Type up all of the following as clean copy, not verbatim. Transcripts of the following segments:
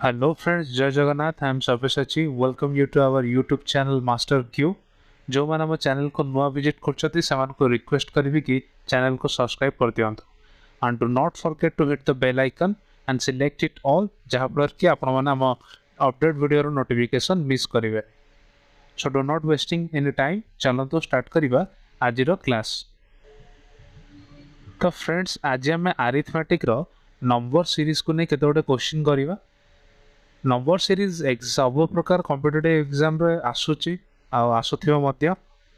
Hello friends, Jai Jagannath. I am Sabyasachi. Welcome you to our YouTube channel Master Q. जो मैंने हम channel को नुआ visit करछथि सेमान को रिक्वेस्ट करबी कि चैनल को सब्सक्राइब कर दियंतु and do not forget to hit the bell icon and select it all जहाँ पर कि आपण माने हम अपडेट वीडियो रो नोटिफिकेशन मिस करिवे. So do not wasting any time. चलो तो स्टार्ट करिबा आज रो क्लास. तो फ्रेंड्स आज हम अरिथमेटिक रो नंबर सीरीज को नै केते गोटे क्वेश्चन करिबा. नंबर सीरीज सब प्रकार कॉम्पिटिटिव एग्जाम रे आसुची आसुथिबो मध्य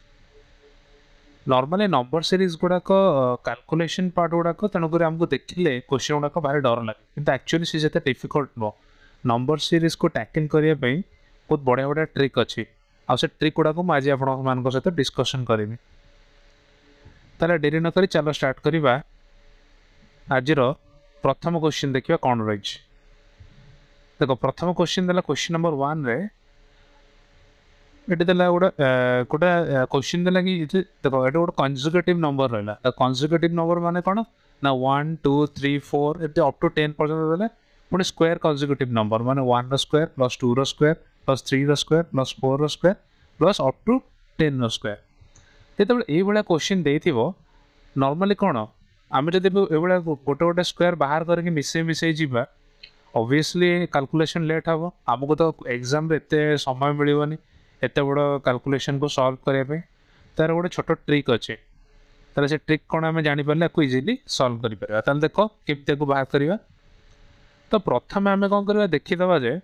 नॉर्मली नंबर सीरीज गुड़ाक कैलकुलेशन पार्ट गुड़ाक तेणुक आमको देखिले क्वेश्चन गुड़ाक भारी डर लगे किंतु एक्चुअली सी जते डिफिकल्ट नो नंबर सीरीज को टैकल करिया पई बहुत बढ़िया बढ़िया ट्रिक अच्छी आ से ट्रिक गुड़ाक मुझे आज आपण मान सहित डिस्कशन करी ताले डेरी न करी चलो स्टार्ट करिबा. आज प्रथम क्वेश्चन देखिबा कोन रही. देखो प्रथम क्वेश्चन देला क्वेश्चन नंबर 1 रे एटे देला गोटे क्वेश्चन देला कि देखो एटे गोटे कंजुगेटिव नंबर रहला. कंजुगेटिव नंबर माने कोन ना 1 2 3 4 एते अप टू 10 पर्यंत देले पुनी स्क्वायर कंजुगेटिव नंबर माने 1 रो स्क्वायर प्लस 2 रो स्क्वायर प्लस 3 रो स्क्वायर प्लस 4 रो स्क्वायर प्लस अप टू 10 रो स्क्वायर. जेते ए बडा क्वेश्चन देथिबो नॉर्मली कोन आमे जदि ए बडा गोटे गोटे स्क्वायर बाहर करके मिसे जीवा ऑब्वियसली कैलकुलेशन लेट हम आमको तो एग्जाम रे एते समय मिलबनी एते बड़ कैलकुलेशन को सॉल्व करने पे तार गोटे छोट ट्रिक अच्छे तार से ट्रिक कौन आम जापर को इजिली सॉल्व कर ताल देख केमती को बाहर करवा. तो प्रथम आम कौन करवा देखीदे जे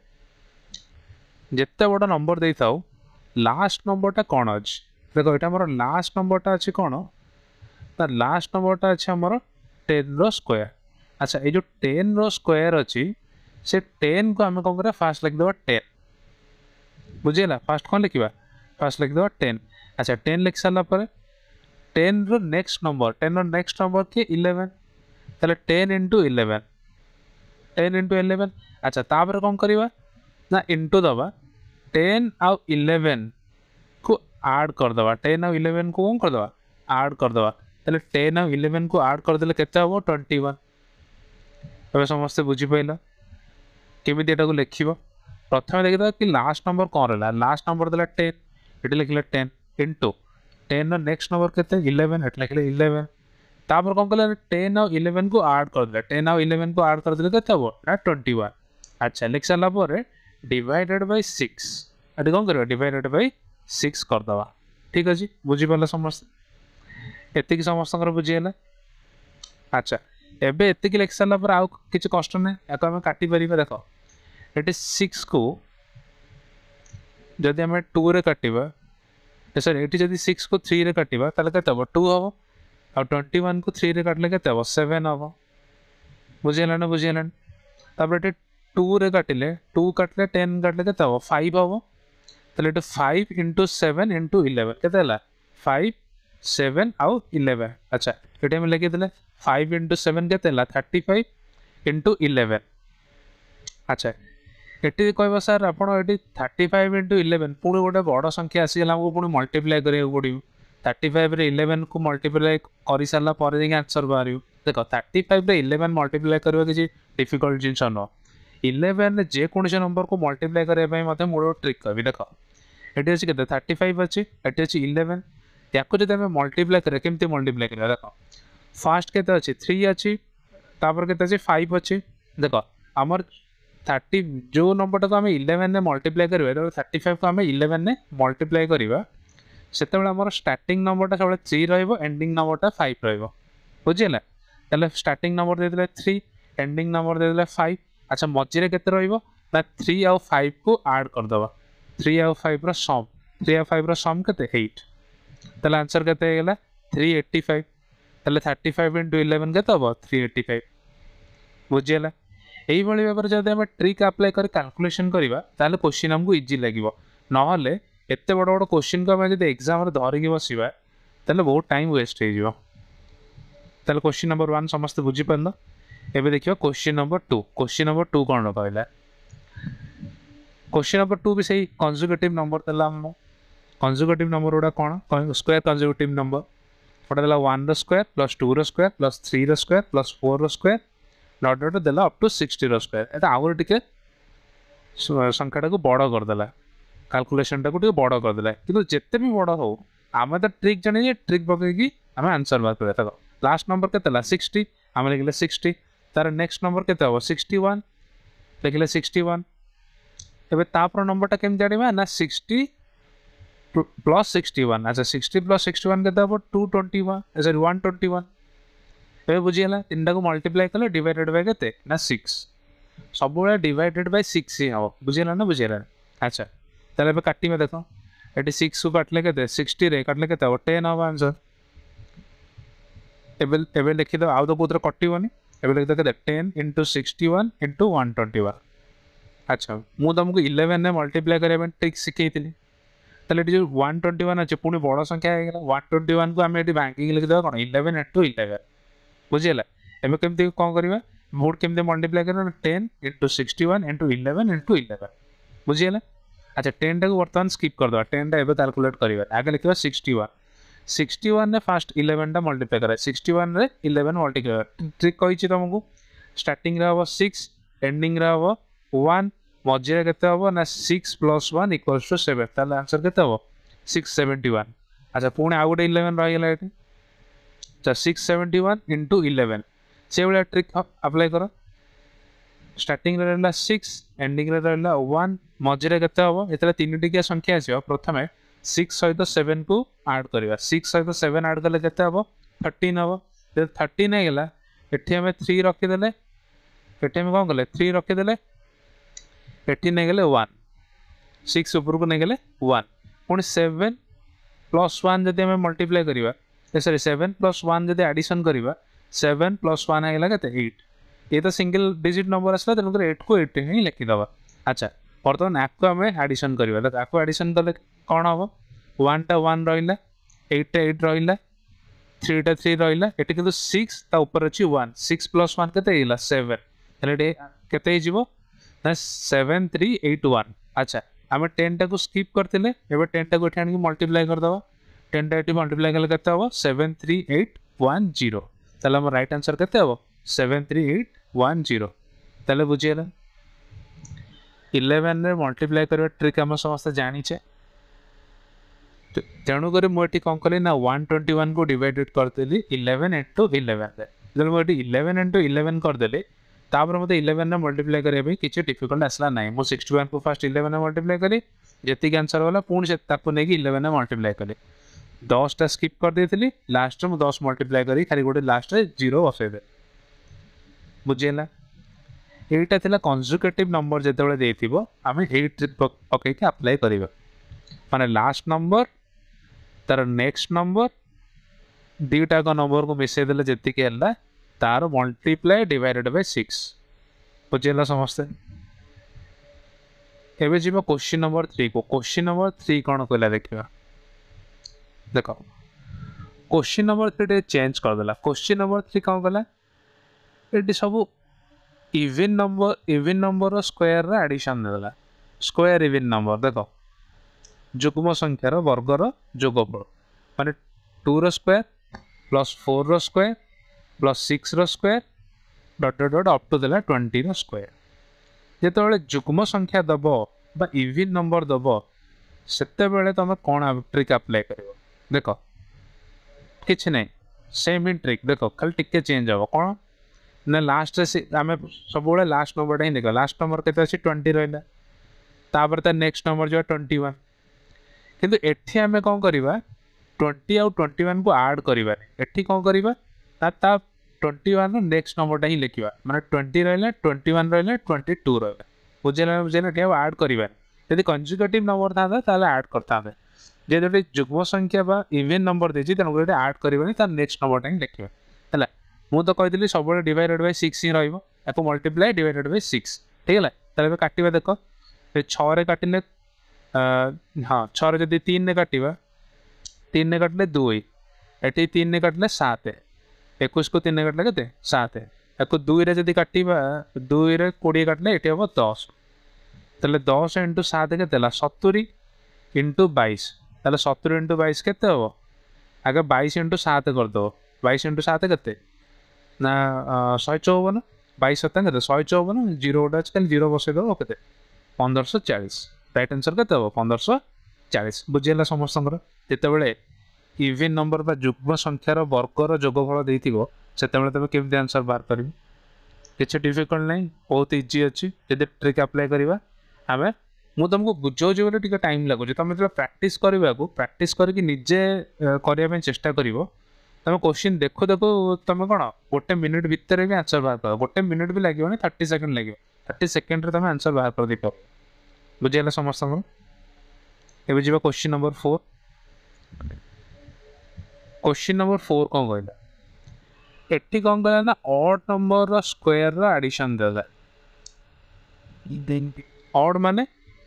जिते बड़ नंबर दे था लास्ट नंबरटा कौन अच्छे. देख ये मोर लास्ट नंबरटा अच्छे कौन तार लास्ट नंबरटा अच्छे आमर 10 रो स्क्वायर. अच्छा ये जो 10 रो स्क्वायर अच्छी से 10 को आम कौन करा फास्ट लिखिदेवा 10 बुझेगा. फास्ट कौन लिखा फास्ट लिखिदेवा 10. अच्छा 10 लिख सारा 10 रो नेक्स्ट नंबर के 11 ताले 10 इंटू 11 10 इंटू 11. अच्छा तापर कौन करवा ना इंटू दबा 10 आउ 11 को ऐड करदे 10 आउ 11 को कौन करदे ऐड करदे ताले 10 आउ 11 को ऐड करदे केते हम 21. अब समस्ते बुझीपाल केमी को लिख प्रथम देखिए कि लास्ट नंबर कौन रहा लास्ट नंबर देला 10 ये लिखले 10 इंटू 10 रो नेक्स्ट नंबर केते 11 ये लिखले 11. तापर कौन कले 10 आउ 11 को ऐड करदे 10 आउ 11 को ऐड करदे केते हो ना 21. अच्छा लिख सारा पर डिवाइडेड बाय 6 एटी कौन करबा डिवाइडेड बाय 6 करदवा. ठीक अछि बुझी पाला समस्त एति की समस्त बुझीला. अच्छा एबे एति की लिख सारा पर आउ किछ कष्ट नै याको हम काटी परिबा. देखो ये 6 को जदि आम 2 रे काटिबा सॉरी ये जदि 6 को 3 रे काटिबा ताले केते हो 2 हम आ 21 को 3 रे काटले केते हो 7 हम बुझेला ना बुझेला. तापर ये 2 रे काटिले 2 काटले 10 काटले केते हो 5 हम ताले ये 5 इंटू 7 इंटू 11 केते हला 5 7 आउ 11. अच्छा ये हम लिखि देले 5 इंटू 7 केते हला 35 इंटू 11. अच्छा ये कह सर आप 35 इंटू 11 पुणी गोटे बड़ संख्या आसीगला आमको पुणी मल्टीप्लाई करा पड़ो 35 रे 11 को मल्टीप्लाई कर सारापर आंसर बाहर. देख 35 रे 11 मल्टीप्लाई करवा किसी डिफिकल्ट जिनस न 11 जेकोसी नंबर को मल्टीप्लाई करने मुझे ट्रिक कह देख ये अच्छी के 35 अच्छी ये अच्छी 11 या जब आम मल्टीप्लाई करें केमती मल्टीप्लाई कर देख फास्ट के अच्छी 3 अच्छी तापर के 5 अच्छी. देख आमर 30 जो नंबर को आम 11 ने मल्टीप्लाई करें 35 को आम 11 ने मल्टीप्लाई करवा से स्टार्टिंग नंबरटा सब 3 रंडिंग नंबरटा 5 रुझीला. स्टार्टिंग नंबर दे 3 एंडिंग नंबर दे 5. अच्छा मझे के 3 आउ 5 को ऐड करदे 3 आउ 5 सम 3 आउ 5 सम के 8 ताले आंसर के 385. 35 इंटू 11 के 385 बुझीला. यही भाव में जब आम ट्रिक अप्लाई कर कैलकुलेशन करवा ताले क्वेश्चन आमको इजी लगे ना एत बड़ बड़ क्वेश्चन को आम जब एग्जाम धरिकी बसवा ताले बहुत टाइम वेस्ट हो. क्वेश्चन नंबर 1 समस्त बुझीपार. एबे देखिए क्वेश्चन नंबर 2 कौन कहला क्वेश्चन नंबर 2 भी सही कंजुगेटिव नंबर देला हम कंजुगेटिव नंबर गुड़ा कौन स्क्वायर कंजुगेटिव नंबर गोटे देला 1 रो स्क्वायर प्लस 2 रो स्क्वायर प्लस 3 रो स्क्वायर प्लस 4 रो स्क्वायर डॉट डॉट देला अप टू 60 रो स्क्वायर. एटा आउर टिके संख्याटा को बड़ करदेला कैलकुलेशन टाक बड़ करदेला कि जिते भी बड़ हो आम तो ट्रिक जाने ट्रिक पकईकि आम आंसर बाहर कर लास्ट नंबर के 60 आम लिखले 60 तार नेक्स्ट नंबर के 61 लिखले 61 एबे तापर नंबरटा केमती जानिबा ना 60 प्लस 61 अच्छा 60 प्लस 61 के 221 सॉरी 121 ए बुझीगला तीन को मल्टीप्लाई कले डिवाइडेड बाय केते ना 6 सब डिवाइडेड बाय 6 ही हम बुझीगला ना बुझीगला अच्छा ताले बे काटी में देखो एटी 6 को काटले केते 60 रे काटले केते 10 हम आंसर एबे एबे लिखि दो आउ तो कोतरे कटिवनी एबे लिखि दो केते 10 * 61 * 121 अच्छा मु तुमको 11 ने मल्टीप्लाई करबे ट्रिक सिखेइतिली ताले जो 121 अच्छे पुणी बड़ संख्या है 121 को आम ये बैंकिंग लिखिदेवा कौन 11 * 11 बुझीगला एम केमती कौन करवा मोड केमती मल्टीप्लाई कर 10 * 61 * 11 * 11 बुझीगला अच्छा 10 टा को बर्तमान स्किप करदे 10 टा एबे कैलकुलेट करवा आगे लिखा 61 61 ने फास्ट 11 टा मल्टीप्लाई कर 61 रे 11 मल्टीप्लाई ट्रिक कही तुमको स्टार्टिंग रे हम 6 एंडिंग रे हम 1 मझे के हम ना 6 + 1 = 7 ताले आंसर के 671 अच्छा पुणी आउ गोटे 11 रहीगला ये अच्छा 671 * 11 से भाया ट्रिक अप्लाई कर स्टार्टिंग रे रहा 6 एंडिंग रे रहा 1 मझे के हम ये तीन टिकिया संख्या आस प्रथम 6 सहित 7 को ऐड करवा 6 सहित 7 ऐड कले के 13 हम जब 13 होगा ये आम 3 रखीदे ये कौन कले 3 रखीदे ये नहीं गले 1 6 ऊपर को नहीं गले 1 पुणी 7 + 1 जब आम मल्टीप्लाई करवा सॉरी 7 + 1 जब एडिशन करवा 7 + 1 होगा के 8 ये तो सिंगल डिजिट नंबर आसला तेणुक 8 को 8 ही लिखिदे अच्छा बर्तमान आपको आम एडिशन करवा तो आपको एडिशन कले कौन हम 1 टा 1 रहा 8 टा 8 रहा 3 टा 3 रहा ये कि 6 ता ऊपर अच्छी 1 6 + 1 के 7 के 7381 अच्छा आम 10 टा को स्किप करते 10 टा को ये मल्टीप्लाई करदे 10 टा ये मल्टीप्लाई कले के 73810 ताले हम राइट आंसर के 73810 ताले बुझीगला 11 रे मल्टीप्लाई करवा ट्रिक आम समस्त जानीचे तेणुक मुझे कौन कली ना 121 को डिवाइडेड करदेली 11 * 11 जब मुझे 11 * 11 करदेली तापर मत 11 ने मल्टीप्लाई करने किसी डिफिकल्ट आसला ना मुझे 61 को फास्ट 11 ने मल्टीप्लाई कली जी आंसर वाला पुणी से 11 ने मल्टीप्लाई कली 10 टा स्किप कर देती लास्ट में 10 मल्टीप्लाई करी खाली गोटे लास्ट 0 बसैदे बुझीगला यहीटा थिला कंजुगेटिव नंबर जिते देथिबो आम यही ट्रिक पकईकि अप्लाई करवा माने लास्ट नंबर तार नेक्स्ट नंबर दीटा नंबर को मिसई देले जेतिकी है तार मल्टीप्लाई डिवाइडेड बाय 6 बुझीगला समस्ते एबे जीवा क्वेश्चन नंबर 3 को क्वेश्चन नंबर 3 कौन कहला देखा देख क्वेश्चन नंबर 3 चेंज करदेला क्वेश्चन नंबर 3 कौन कला ये सब इवन नंबर स्क्वायर एडिशन देला स्क्वायर इवन नंबर देख जुग्म संख्यार वर्गर जोगफल माने 2 रो स्क्वायर प्लस 4 रो स्क्वायर प्लस 6 रो square dot dot dot up to देला 20 रो स्क्वायर जेतेबेले जुग्म संख्या दब बा इवन नंबर दब सेतेबेले तुम कौन ट्रिक अप्लाई कर देख किसी नहीं सेम ही ट्रिक देख खाली टिके चेंज हम कौन ना लास्ट आम सब लास्ट नंबर ही देख लास्ट नंबर के 20 रहा तापर तार नेक्स्ट नंबर जो 21 किंतु एठी आम कौन करवा 20 आउ 21 को ऐड करवा एठी कौन करवा 21 नेक्स्ट नंबरटा ही लिखा माने 20 रहा 21 रहा 22 रहा बुझेगा बुझेगा ऐड करवा यदि कंजुगेटिव नंबर था ताले ऐड करता जे जुग्म संख्या बा इवन नंबर देछि तेन गोटे ऐड करवानी तार नेक्स्ट नंबरटा ही लिखा है मु तो कही सब डिवाइडेड बाय 6 ही रहा मल्टीप्लाई डिवाइडेड बाय 6 ठीक है ताले काटिबा देख 6 रे काटिले हाँ 6 रे जदि 3 ने काटिबा 3 ने काटिले 2 एटी 3 ने काटिले 7 21 को 3 ने काटिले केते 7 याको 2 रे जदि काटिबा 2 रे 20 काटिले एटी हम 10 ताले 10 * 7 केते 70 * 22 ताले 70 * 22 केते हम आगे 22 * 7 कर दो 22 * 7 केते ना 154 22 7 केते 154 0 गोटे अच्छे 0 बसई दो केते 1540 राइट आंसर केते हो 1540 बुझिला समस्त जितेबाला इवन नंबर बा युग्म संख्यार वर्गर जोगफल देइथिबो सेतेबाला तबे केमती आंसर बाहर करिवो किसी डिफिकल्ट नहीं बहुत इजी अच्छी जब ट्रिक अप्लाई करवा आम मु तुमको बुझाऊँ बोले टे टाइम लगुच तुम जो प्राक्ट करके निजे करने चेष्टा कर तुम क्वेश्चन देखो देखो तुम कौन गोटे मिनिट भितर भी आंसर बाहर कर गोटे मिनिट भी लगे 30 सेकंड लगे 30 सेकंड तुम आंसर बाहर कर दे बुझेगा समस्त ए जी क्वेश्चन नंबर 4 क्वेश्चन नंबर 4 कौन कहला एट्टी कौन कहला ना ऑड नंबर स्क्वायर रो एडिशन देला ऑड माने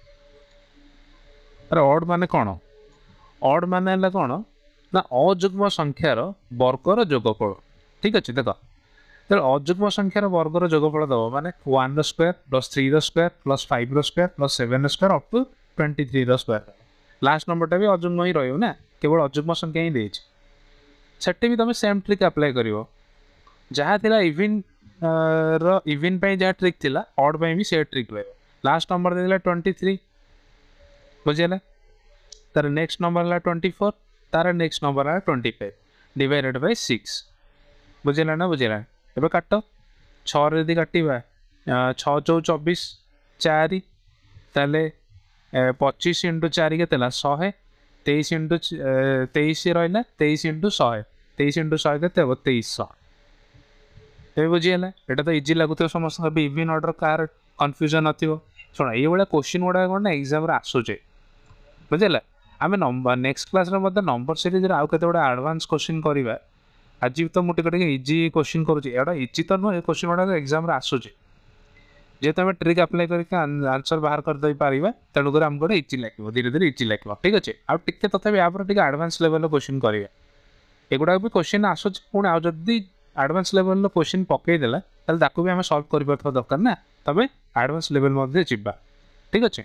अरे ऑड माने कौन ऑड माने हला कौन ना अजुग्म संख्यार वर्गर जोगफल ठीक अच्छे देख तो अजुग्म संख्यार वर्गर जोगफल दब माने 1 square plus 3 square plus 5 square plus 7 square up to 23 square last नंबरटा भी अजुग्म ही रही ना केवल अजुग्म संख्या ही देछि सेटे भी तुम सेम ट्रिक अप्लाई करिवो जहाँ थिला इवन इवन पे जहाँ ट्रिक थिला ऑड पे भी से ट्रिक रहे लास्ट नंबर देला 23 बुझेला तार नेक्स्ट नंबर है 24 तार नेक्स्ट नंबर है 25 डिवाइडेड बाय 6 बुझेला ना बुझेला एबे काट 6 रे यदि काटिबा 6 चौ 24 4 ताले 25 इंटू 4 केतेला 100 23 इंटू 23 रहा 23 इंटू 100 23 इंटू 100 केते हो 2300 ये बुझीगला यहाँ तो इजी लगुत समस्त इवन ऑर्डर कार कन्फ्यूजन नथिबो शुण ये भाया क्वेश्चन गुड़ा कौन ना एग्जाम आसूचे बुझेगा आम number next class number series आउ केते गुड़ा एडवांस क्वेश्चन करवा आज तो मुझे इजी क्वेश्चन करुँचा इजी तो नुह क्वेश्चन गुड़ा एग्जाम आसूचे जेहेतु आम ट्रिक अप्लाई करके आंसर बाहर करदे पारिबा तेणुकर आमको इजी लगे धीरे धीरे इजी लगे ठीक अच्छे आउ टिके तथापि आप एडवांस लेवल क्वेश्चन करेंगे एगुड़ा भी क्वेश्चन आसूचे पुणी आउ जदि एडवांस लेवल क्वेश्चन पकईदेला ताकू भी आम सल्व कर दरकार ना तबे एडवांस लेवल जा ठीक अच्छे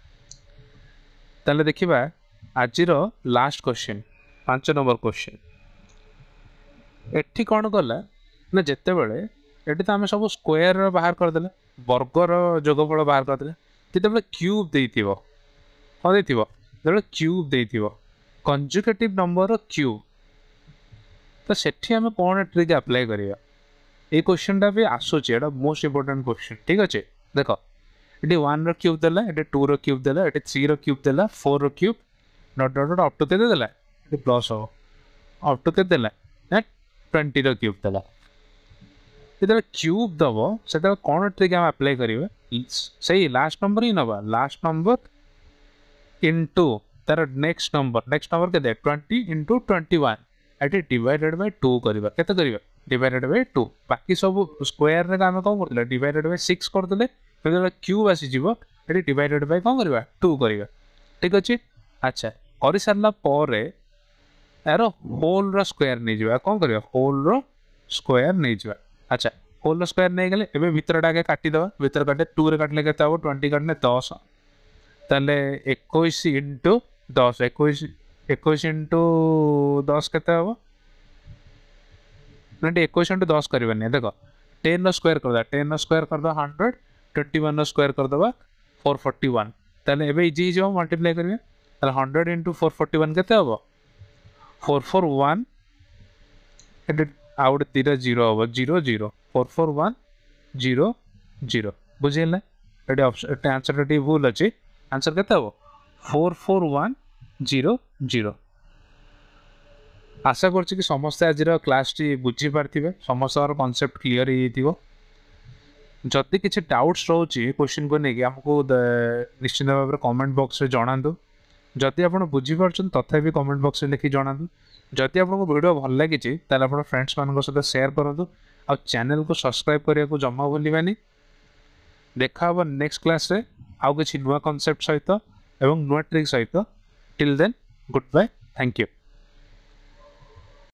ताले देखिबा आज लास्ट क्वेश्चन 5 नंबर क्वेश्चन एठी कौन कला ना जिते बड़े ये तो आम सब स्क्वायर बाहर करदे वर्गर जोगफल बाहर करदे जिते क्यूब देथिबो कौन देथिबो जो क्यूब देथिबो कंजुगेटिव नंबर क्यूब तो सेठी आम कौन ट्रिक अप्लाई करिया ये क्वेश्चन टा भी आसूची एटा मोस्ट इंपोर्टेंट क्वेश्चन ठीक अच्छे देख ये 1 क्यूब देला ये 2 क्यूब देला ये 3 क्यूब देला 4 cube dot dot dot up to के देला ये प्लस हो अप टू के देला 20 क्यूब देला ये क्यूब दब से कौन ट्रिक आम अप्लाई करेंगे सही लास्ट नंबर ही नवा लास्ट नंबर इंटू तार नेक्स्ट नंबर के 20 इंटू 21 एटी डिवाइडेड बाय 2 करबा केते करबा डिवाइडेड बाय 2 बाकी सब स्क्वायर रे हम कोन करले डिवाइडेड बाय 6 कर देले फिर क्यूब आसी जीवो एटी डिवाइडेड बाय कोन करबा 2 करबा ठीक अछि अच्छा करि सरला परे यार होल रो स्क्वायर नै जीवा कोन करबा होल रो स्क्वायर नै जीवा अच्छा होल रो स्क्वायर नै गेले एबे भीतर टाके काटी दबा भीतर काटे 2 रे काटले केते हो 20 काटले 10 ताले 21 इंटू 10 21 इंटू 10 के हम ना 21 इंटू 10 करवानी देख 10 स्क्वायर करदा 10 स्क्वायर करदा 100 21 स्क्वायर करदा 441 ताले एबे इजी जो मल्टीप्लाई करिवे ताले 100 इंटू 441 केते हम 441 एड आउट 0 हम 0 0 441 0 0 बुझेला एटे ऑप्शन एटे आंसर टी भूल अछि आंसर केते हम 44100 आशा करछि कि समस्त आज क्लास टी बुझी पार्थिबे समस्त कॉन्सेप्ट क्लियर हो जदि किसी डाउट्स रोचे क्वेश्चन को लेकिन आमको निश्चित भाव में कमेंट बॉक्स में जणातु जदि आप बुझीपार तथापि कमेंट बॉक्स में लिखि जणातु जदि आपको वीडियो भल लगी आप फ्रेंड्स मान सहित शेयर करूँ आ चैनल को सब्सक्राइब करने को जमा भूलबानी देखा नेक्स्ट क्लास रे आउ किसी नुआ कॉन्सेप्ट सहित एवं नुआ ट्रिक सहित till then good bye thank you.